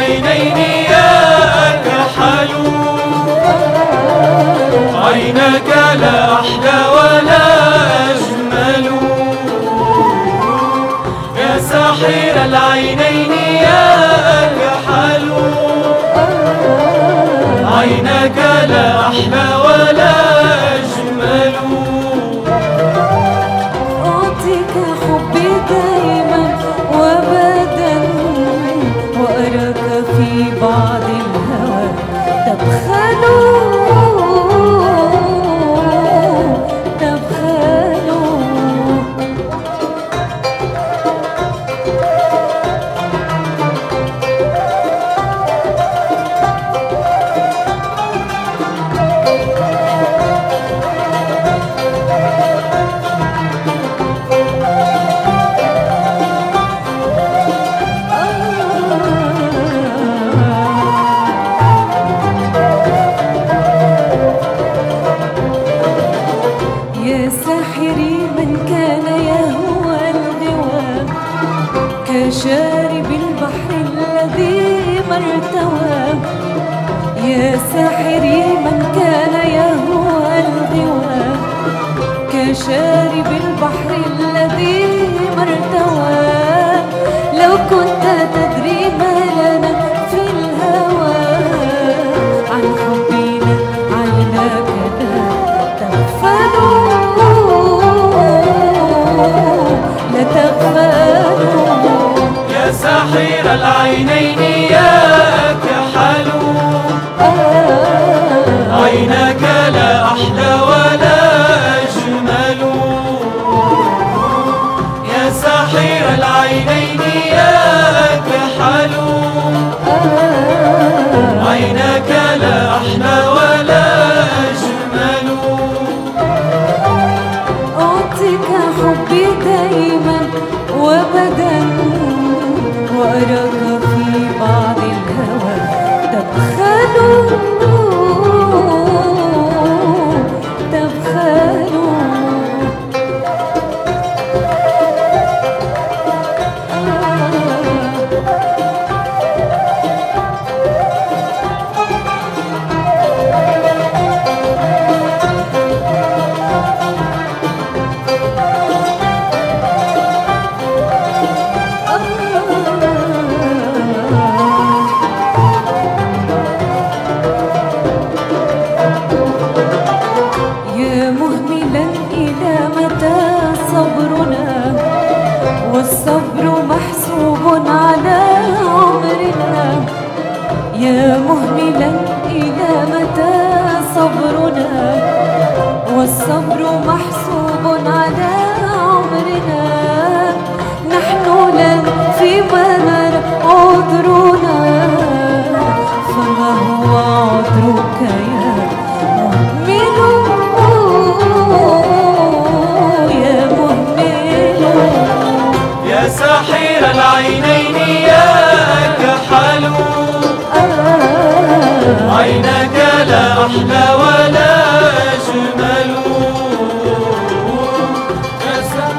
العينين يا أكحل، عينك لا أحلى ولا أجمل. يا ساحر العينين يا أكحل، عينك لا أحلى ولا أجمل. أعطيك حبي دائما وأبدا، وأراك في بعض الهوى تبخل تبخل. يا ساحري من كان يهوى الغوى، كشارب البحر الذي ما ارتوى. يا ساحري من كان يهوى الغوى، كشارب البحر الذي ما ارتوى. لو كنت تدري ما لنا في الهوى، عن حبنا عيناك لا تغفل لا تغفل. يا ساحر العينين يا أكحل، عينك لا أحلى ولا أجمل. يا ساحر العينين يا أكحل، عينك لا أحلى ولا أجمل. أعطيك حبي دائما وأبدا، وأراك في بعض الهوى تبخل تبخل. يا مهملا إلى متى صبرنا، والصبر محسوب على عمرنا. يا مهملا إلى متى صبرنا، والصبر محسوب على عمرنا. نحن لن فيما نرى عذرنا، فما هو عذرك يا مهمل يا مهمل. يا ساحر العينين يا أكحل، عينك لا أحلى ولا أجمل. يا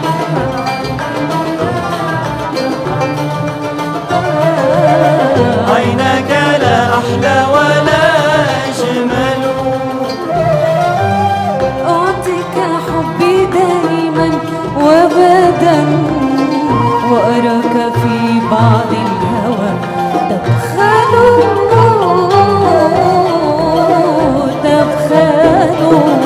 عينك لا أحلى ولا أجمل. أعطيك حبي دائما وأبدا، وأراك في بعض الهوى تبخل تبخل.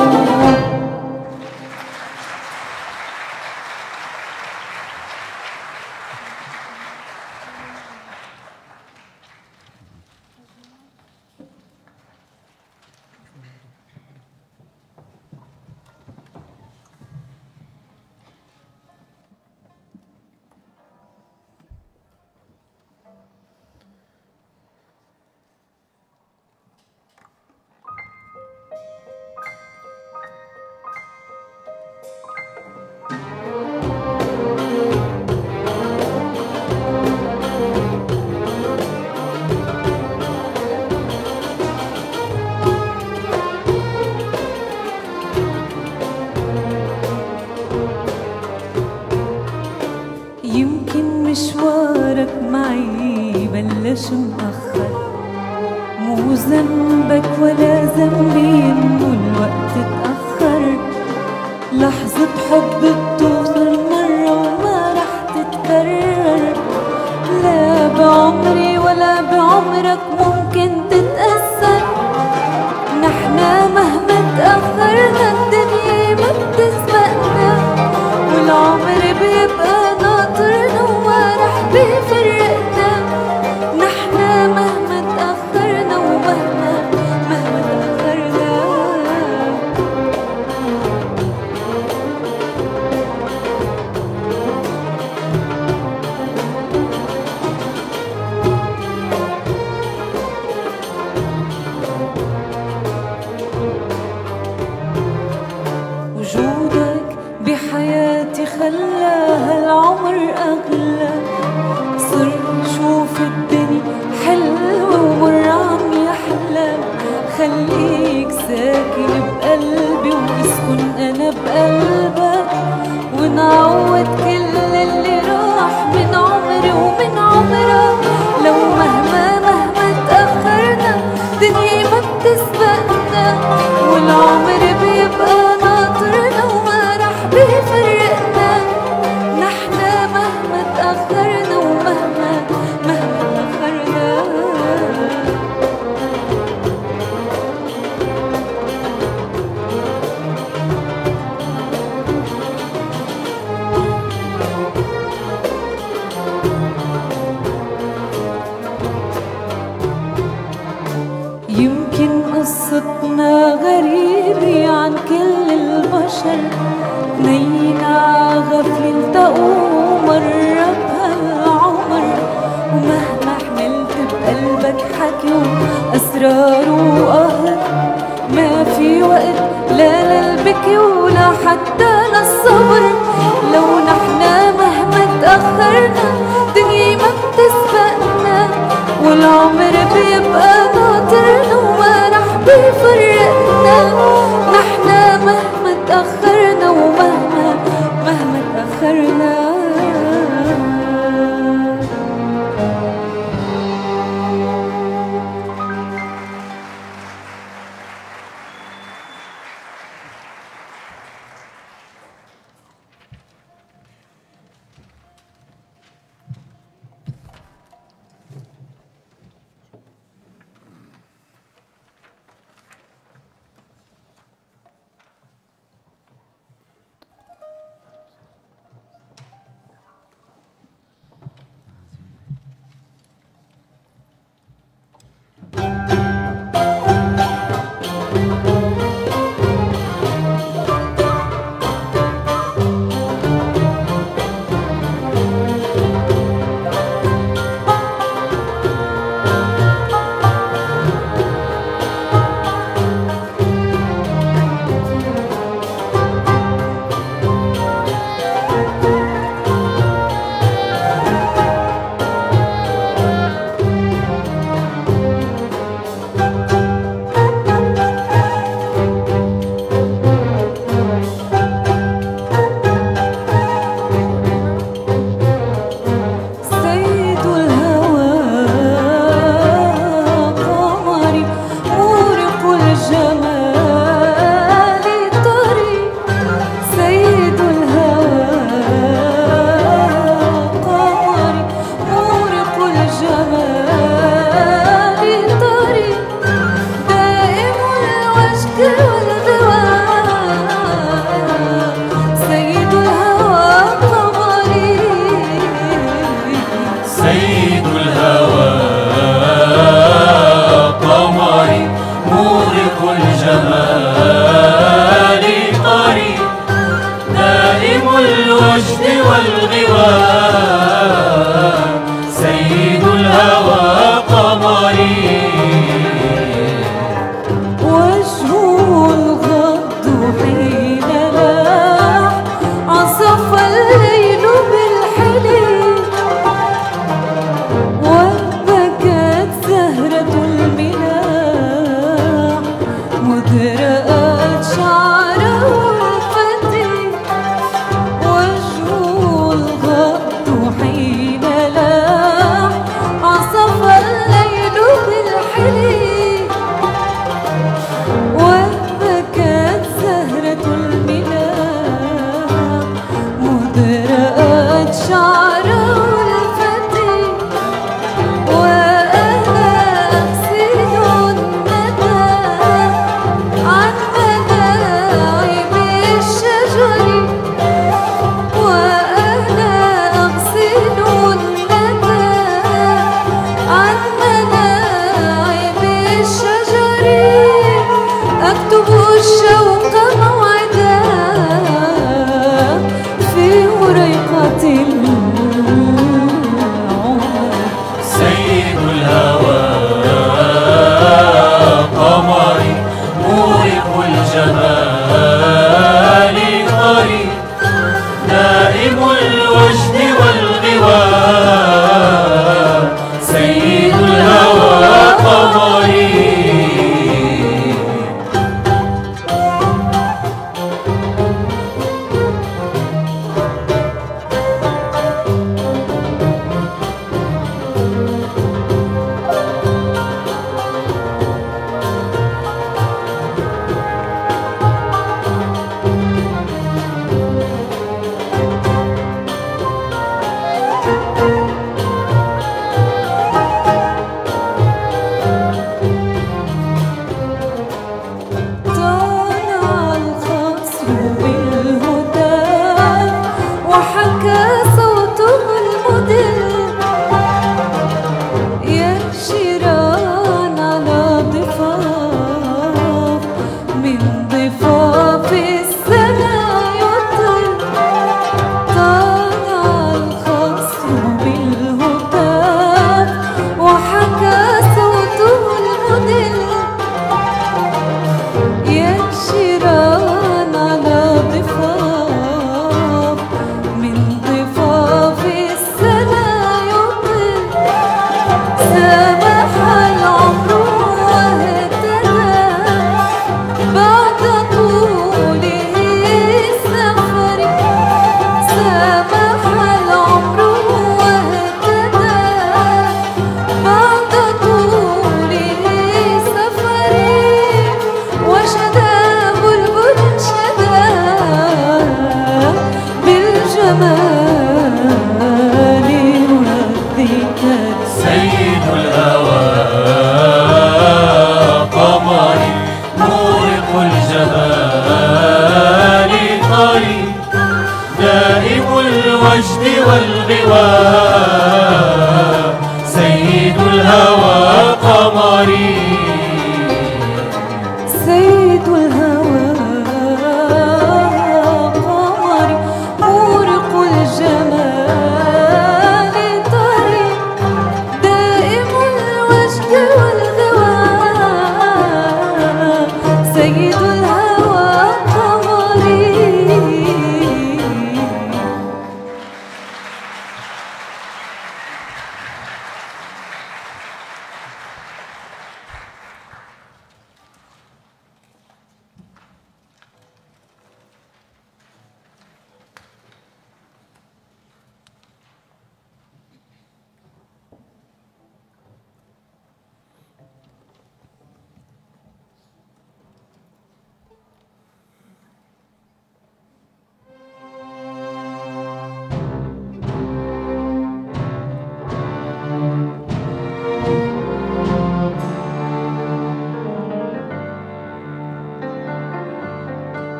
مشوارك معي بلش مأخر، مو ذنبك ولا ذنبي إنه الوقت اتأخر. لحظة حب بتوصل مرة وما رح تتكرر، لا بعمري ولا بعمرك ممكن تتأثر. نحنا مهما تأخرنا الدنيا ما بتسبقنا، والعمر بيبقى ناطرنا وما رح بيفرقنا. نحنا مهما تأخرنا ومهما تأخرنا. وجودك بحياتي خلاها العمر أغلى، صرت شوف الدنيا حلوة ومر عم يحلى. خليك ساكن بقلبي واسكن أنا بقلبك، ونعوض كل اللي راح من عمري ومن عمرك. لو مهما تأخرنا الدنيا ما بتسبقنا، والعمر بيبقى ناطرنا وما رح بيفرقنا. نحنا مهما تأخرنا ومهما تأخرنا. يمكن قصتنا غريبة عن كل البشر، اتنين عغفل التقوا مرة بهالعمر. ومهما حملت بقلبك حكي وأسرار وقهر، ما في وقت لا للبكي ولا حتى للصبر. لو نحنا مهما تأخرنا الدنيا ما بتسبقنا، والعمر بيبقى ناطرنا وما رح بيفرقنا. نحنا مهما تأخرنا ومهما تأخرنا.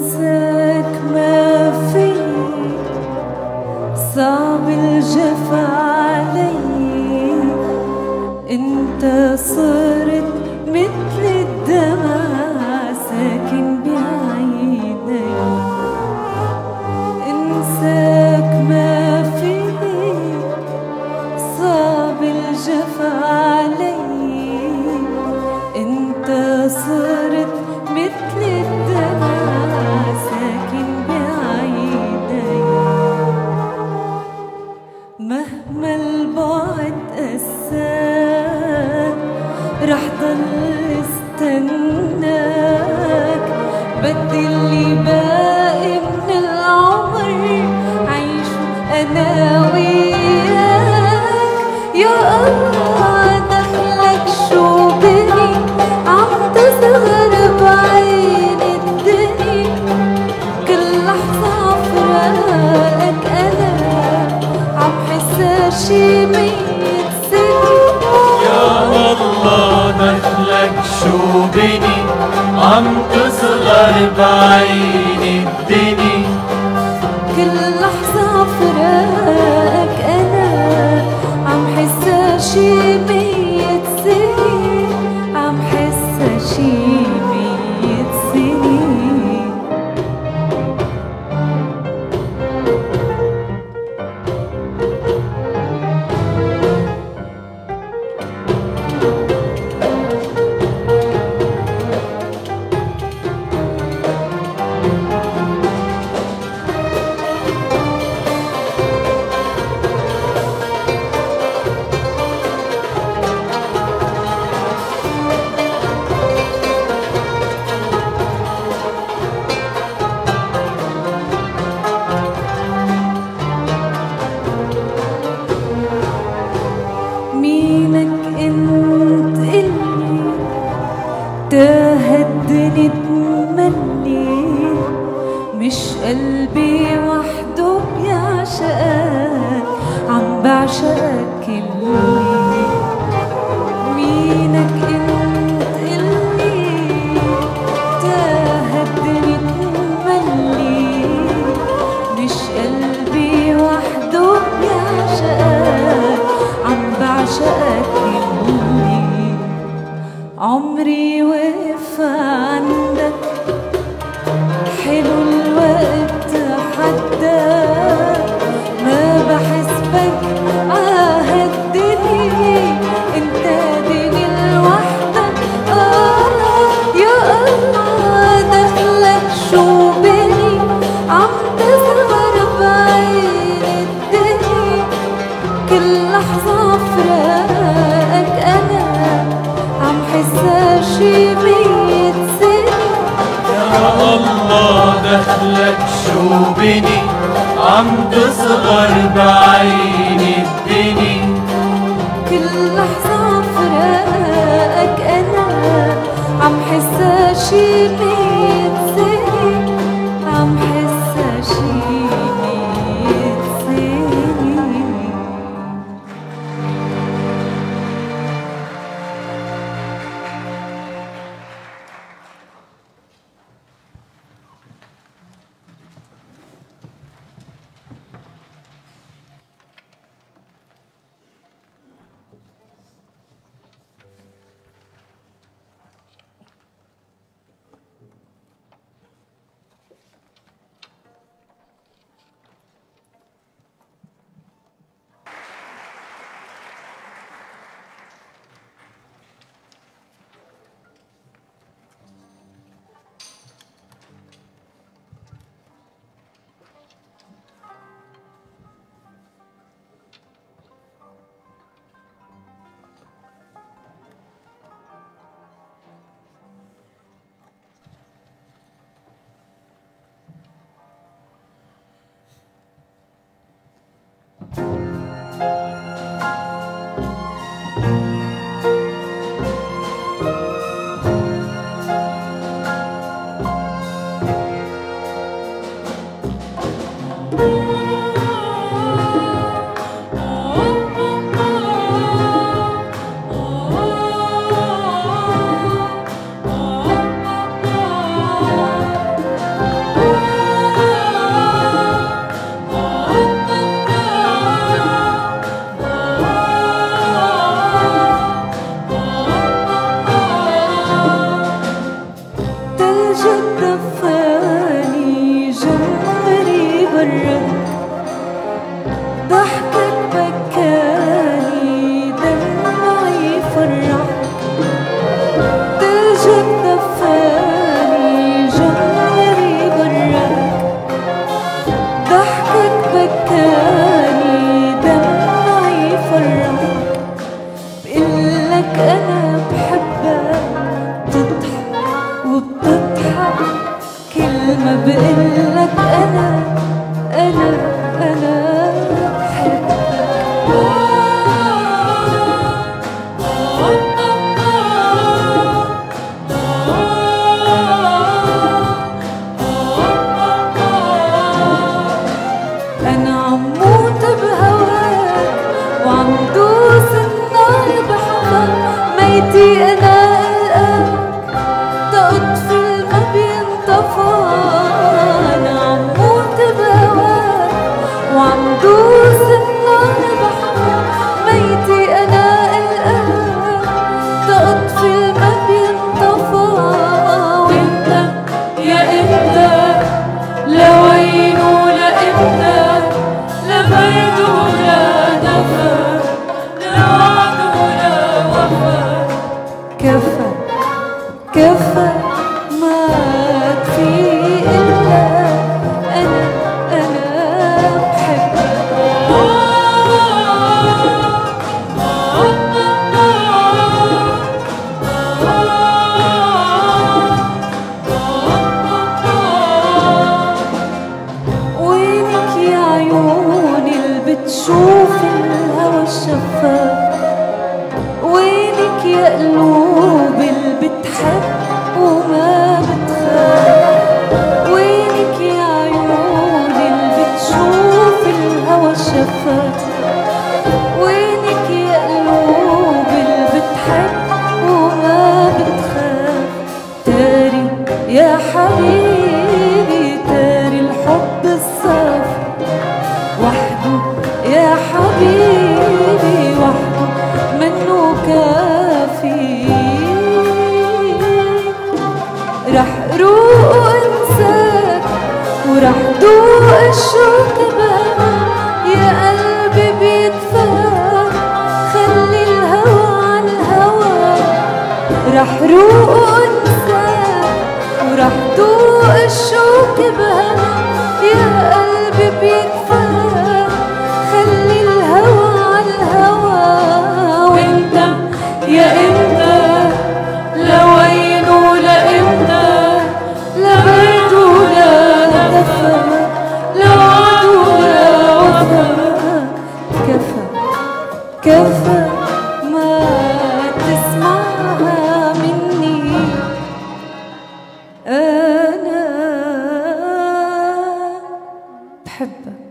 انساك ما في، صعب الجفا علي، انت صرت مثل الدمع ساكن بعيني. انساك ما في، صعب الجفا علي، انت صرت مثل الدمع ساكن بعيني. مهما البعد قساك رح ضل استناك، بدي اللي باقي من العمر عيشه انا وياك. يا الله دخلك شو بني عم تصغر بعين الدنيا، كل لحظة عفراقك انا عم حسها شي 100 سنة. يا الله دخلك شو بني عم تصغر بعين الدنيا، كل لحظة عفراقك أنا عم حسها شي 100 سنة، عم حسها شي 100 سنة. مينك انت اللي تاهدني تملي، مش قلبي وحده بيعشقك، عم بعشقك كلي. مينك انت اللي تاهدني تملي، مش قلبي وحده بيعشقك، عم بعشقك كلي. عمري وقف عندك، حلو الوقت حدك، ما بحس بك عهدني، انت دني لوحدك. يا الله دخلك شو بني عم تصغر بعين الدنيا، كل لحظة عفراقك أنا عم حسها شي 100 سنة. يا الله دخلك شو بني عم تصغر بعين الدنيا، كل لحظة عفراقك أنا عم حسها شي 100 سنة، عم حسها شي 100 سنة. دوق الشوق بهنا يا قلبي بيدفى، خلي الهوى عالهوى رح روق وانسى، ورح دوق الشوق بهنا يا قلبي بيدفى، خلي الهوى عالهوى. وانت يا انت لوين ولا امتى، لا برد ولا دفى، لا وعد ولا وفا، كفى كفى ما تسمعها مني، أنا بحبك.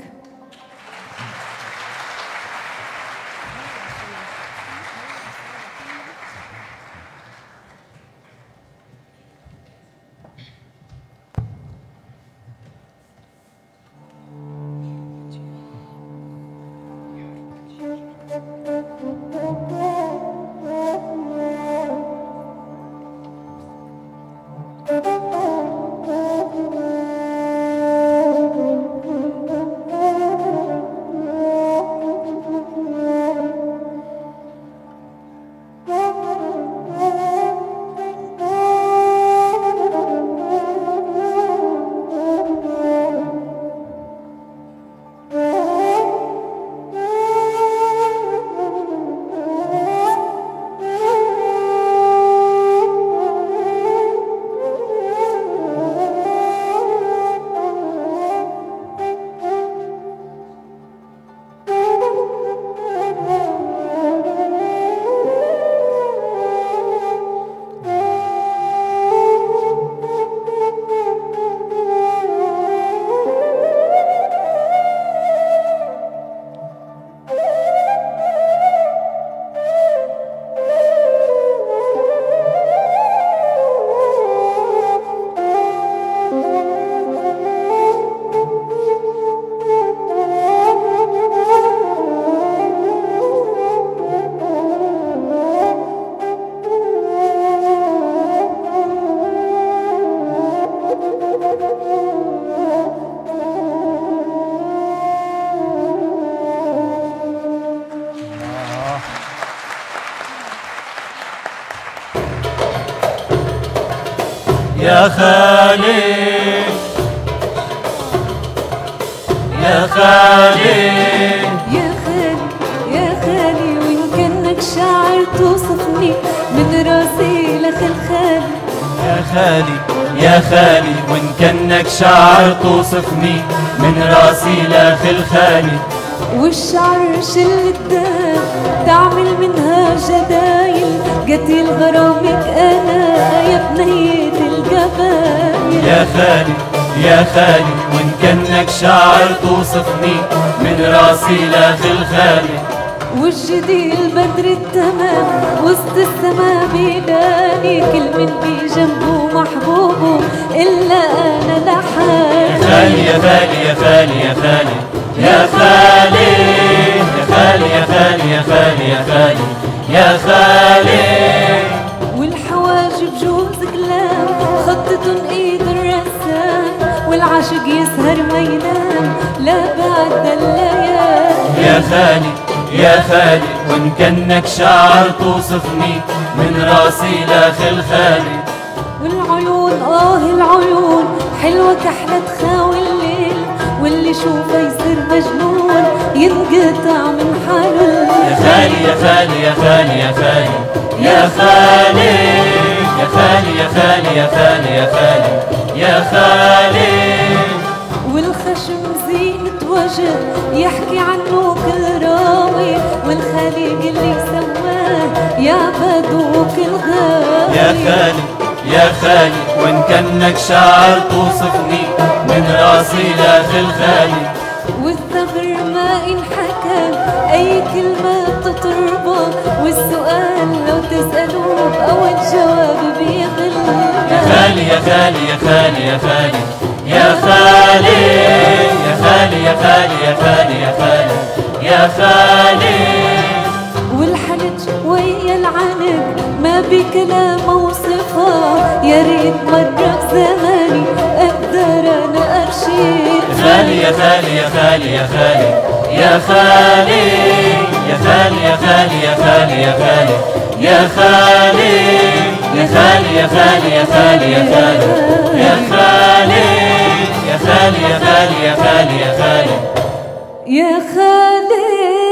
يا خالي يا خالي يا خالي يا خالي، وإن كأنك شاعر توصفني من راسي لخلخالي. يا خالي يا خالي، وإن كأنك شاعر توصفني من راسي لخلخالي. والشعر شلة دم تعمل منها جدايل، قتل غرامك أنا يا بنية الجبايل. يا خالي يا خالي، وإن كأنك شاعر توصفني من راسي لخلخالي. والجدي البدر التمام وسط السما بيلاني، كل من بجنبه محبوبه إلا أنا لحالي. يا خالي يا خالي يا خالي يا خالي يا خالي يا خالي يا خالي يا خالي يا خالي. والحواجب جوز كلام خطتن ايد الرسام، والعاشق يسهر ما ينام لا بعد الليالي. يا خالي يا خالي، وإن كأنك شاعر توصفني من راسي لخلخالي. والعيون العيون حلوة كحلة تخاوي الليل، واللي شوفه يصير مجنون ينقطع من حاله. يا خالي يا خالي يا خالي يا خالي يا خالي يا خالي يا خالي يا خالي يا خالي يا خالي. والخشم زينة وجه يحكي عنه كل راوي، والخالق اللي سواه يا بدوك الغاوي. يا خالي يا خالي، وإن كأنك شاعر توصفني من راسي لخلخالي. والثغر ما انحكى أي كلمة تطربه، والسؤال لو تسألوه أول جواب بيغلى. يا خالي يا خالي يا خالي يا خالي يا خالي يا خالي يا خالي يا خالي يا خالي يا خالي. والحنج ويا العنب ما بكلام اوصفها، يا ريت مرة بزماني اقدر انا ارشد. خالي يا خالي يا خالي يا خالي يا خالي يا خالي يا خالي يا خالي يا خالي يا خالي يا خالي يا خالي يا خالي يا خالي يا خالي يا خالي يا خالي يا خالي يا خالي يا خالي.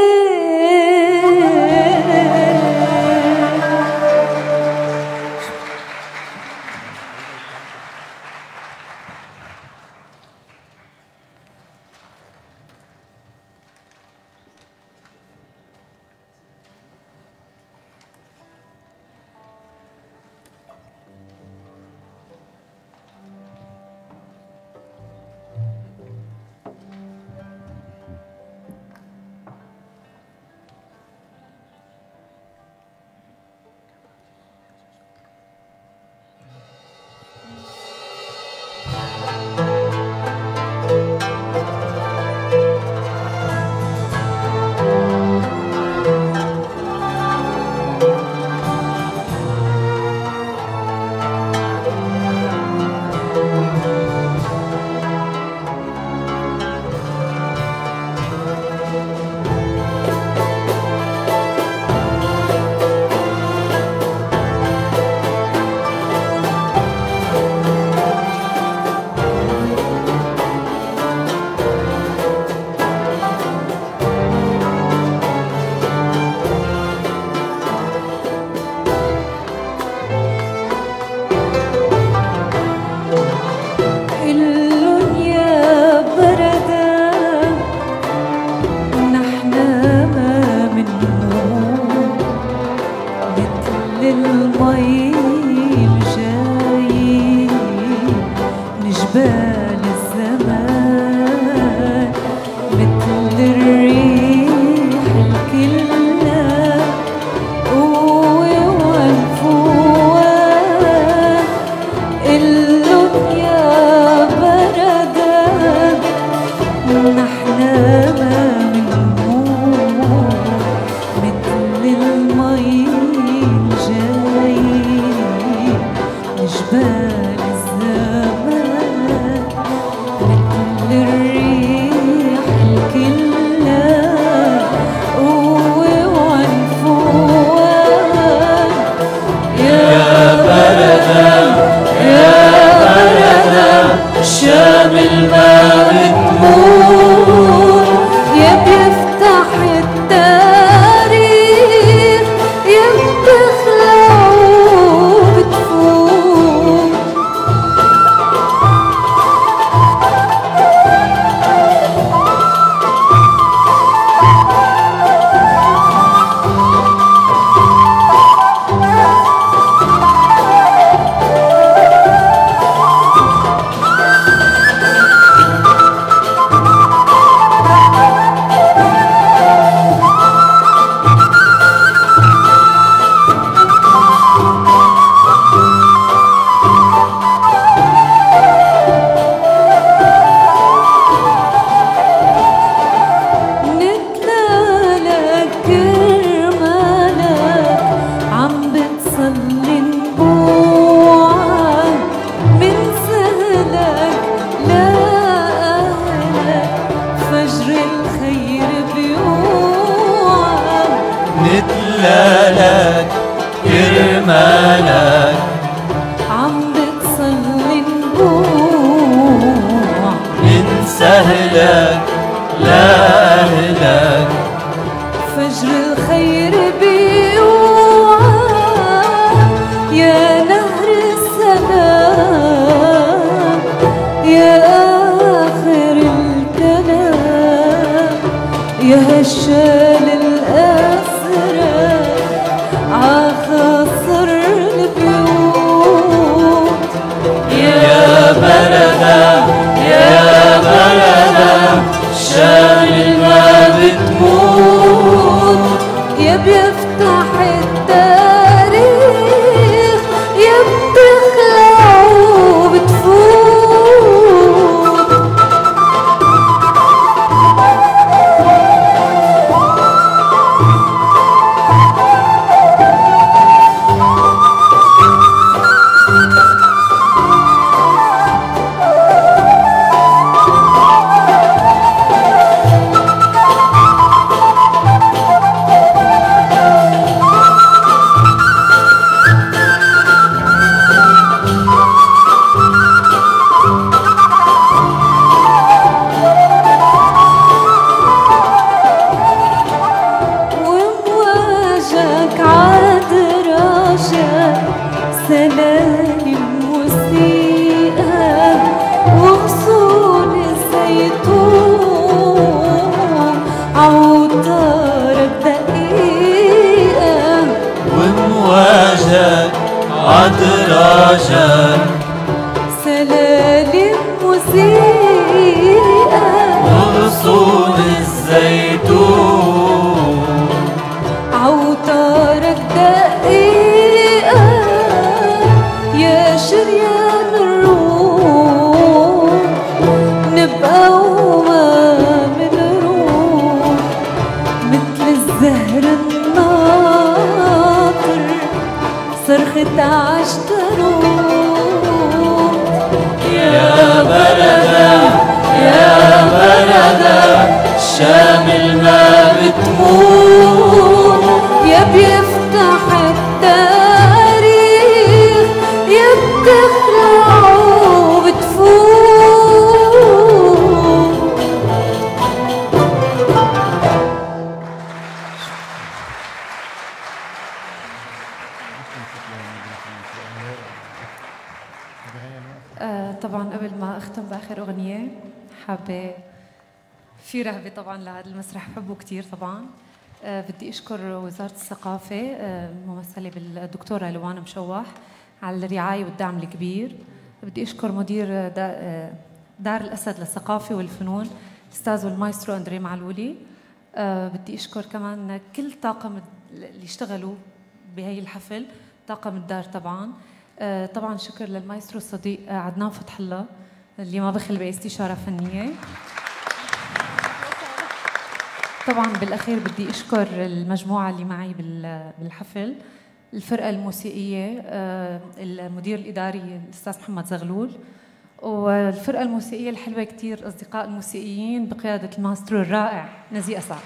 نتلالك كرمالك عم بتصلي نبوع من سهلك لأهلك فجر الخير بيوعى يا نهر السلام يا آخر الكلام يا هشال الأسرى عخاصر البيوت يا بلدة يا بلدة شامل ما بتموت يا بيفتح التاريخ يا بتخلع وبتفوت من روح مثل الزهر الناطر صرخة عشتروح يا بلدا يا بلدا الشامل ما بتموت يا بيفتح التاريخ يا بتخلع وبتفوت. طبعا قبل ما اختم باخر اغنيه حابه في رهبه طبعا لهذا المسرح بحبه كثير طبعا. بدي اشكر وزاره الثقافه ممثله بالدكتوره لوان مشوح على الرعايه والدعم الكبير. بدي اشكر مدير دار الاسد للثقافه والفنون الاستاذ والمايسترو اندري معلولي. بدي اشكر كمان كل طاقم اللي اشتغلوا بهي الحفل، طاقم الدار طبعا. طبعا شكر للمايسترو الصديق عدنان فتح الله اللي ما بخل باستشاره فنيه. طبعا بالاخير بدي اشكر المجموعه اللي معي بالحفل، الفرقه الموسيقيه، المدير الاداري الاستاذ محمد زغلول، والفرقه الموسيقيه الحلوه كثير، اصدقاء الموسيقيين بقياده الماسترو الرائع نزيه اسعد.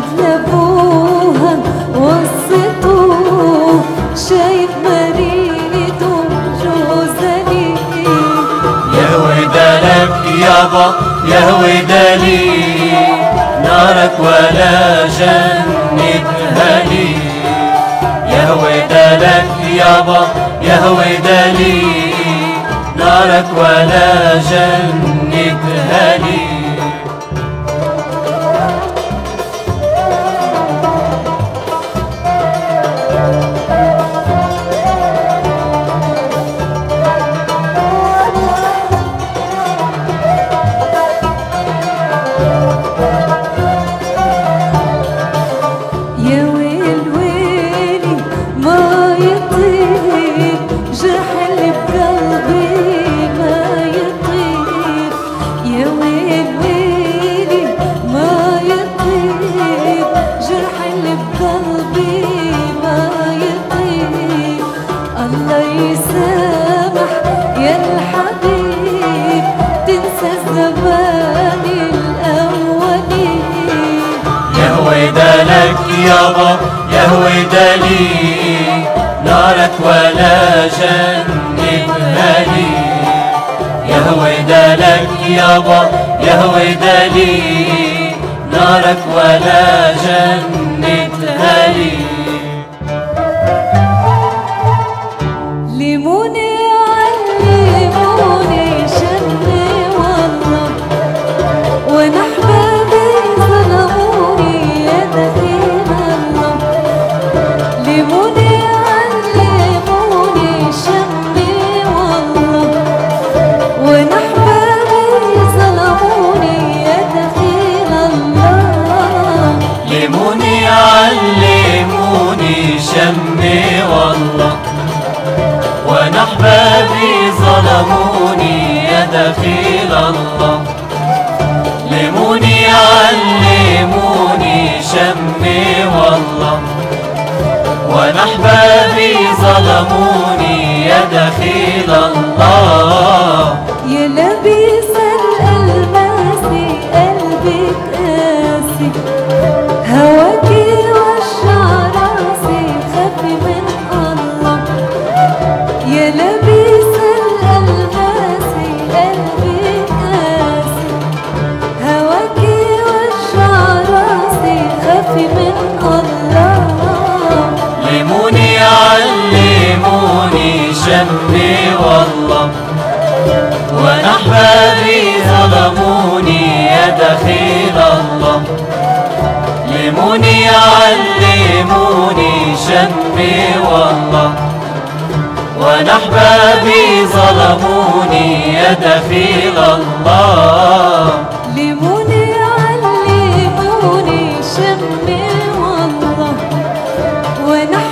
لابوها وصيته شايف مريته جوزني. يهوي دلك يابا يهوي دلي نارك ولا جنتها لي. يهوي دلك يابا يهوي دلي نارك ولا جنتها لي. يابا يهوي دلي نارك ولا جنتها لي. يهوي دلك يابا يهوي دلي نارك ولا جنتها لي. ليموني علموني شمي والله وانا احبابي ظلموني يا دخيل الله. ليموني علموني شمي والله وانا احبابي ظلموني يا دخيل الله. ليموني علموني شمي والله وانا احبابي ظلموني يا دخيل الله. ليموني علموني شمي والله وانا احبابي ظلموني يا دخيل الله. يا لبيس الألماسي قلبي قاسي هواكي وشع راسي خافي من الله. يا لبيس الألماسي قلبي قاسي هواكي وشع راسي خافي من الله. ليموني علموني شمي والله وانا احبابي ظلموني يا دخيل الله. ليموني علموني شمي والله وانا احبابي ظلموني يا دخيل الله. ليموني علموني شمي والله وانا